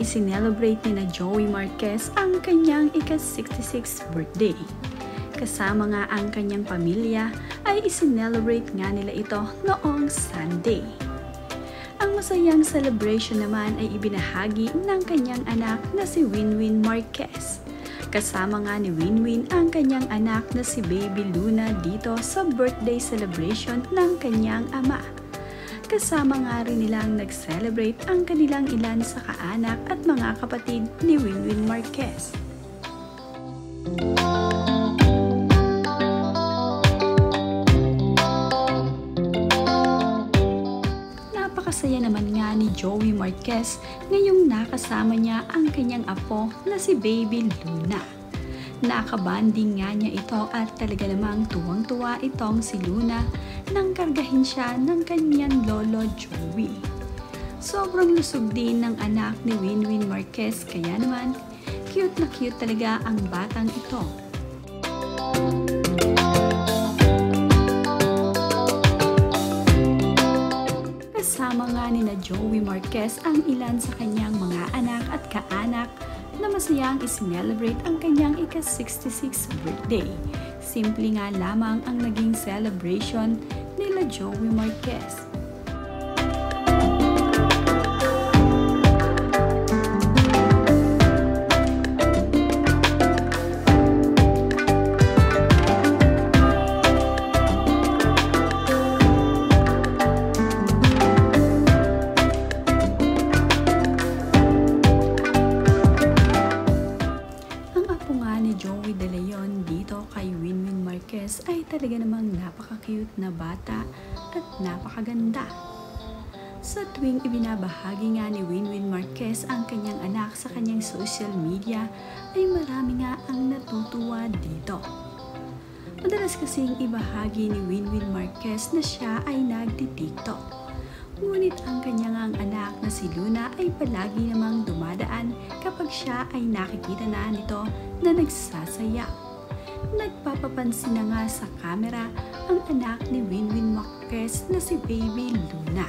isinelebrate ni na Joey Marquez ang kanyang ika-66th birthday. Kasama nga ang kanyang pamilya ay isinelebrate nga nila ito noong Sunday. Ang masayang celebration naman ay ibinahagi ng kanyang anak na si Winwyn Marquez. Kasama nga ni Winwyn ang kanyang anak na si Baby Luna dito sa birthday celebration ng kanyang ama. Kasama nga rin nilang nag-celebrate ang kanilang ilan sa kaanak at mga kapatid ni Winwyn Marquez. Napakasaya naman nga ni Joey Marquez ngayong nakasama niya ang kanyang apo na si Baby Luna. Nakabanding nga niya ito at talaga namang tuwang-tuwa itong si Luna nang kargahin siya ng kanyang lolo Joey. Sobrang lusog din ng anak ni Winwyn Marquez kaya naman cute na cute talaga ang batang ito. Kasama nga ni na Joey Marquez ang ilan sa kanyang mga anak at kaanak na masayang isinelebrate ang kanyang ika-66th birthday. Simple nga lamang ang naging celebration nila Joey Marquez. Dito kay Winwyn Marquez ay talaga namang napaka-cute na bata at napakaganda. Sa tuwing ibinabahagi nga ni Winwyn Marquez ang kanyang anak sa kanyang social media ay marami nga ang natutuwa dito. Madalas kasing ibahagi ni Winwyn Marquez na siya ay nagti-TikTok. Ngunit ang kanyang anak na si Luna ay palagi namang dumadaan kapag siya ay nakikita na nito na nagsasayaw. Nagpapapansin na nga sa camera ang anak ni Winwyn Marquez na si Baby Luna.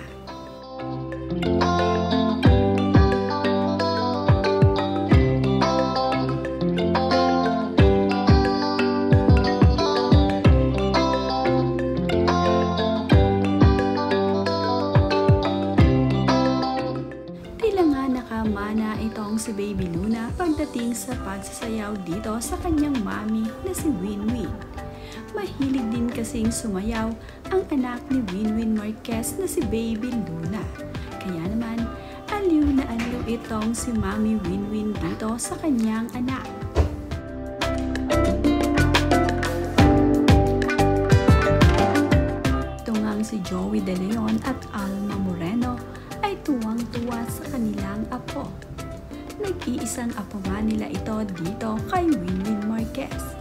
Nakamana itong si Baby Luna pagdating sa pagsasayaw dito sa kanyang mami na si Winwyn. Mahilig din kasing sumayaw ang anak ni Winwyn Marquez na si Baby Luna. Kaya naman, aliw na aliw itong si Mami Winwyn dito sa kanyang anak. Tungang si Joey De Leon at Alma Moreno ay tuwang-tuwa sa kanilang apo. Nag-iisang apo nga nila ito dito kay Winwyn Marquez.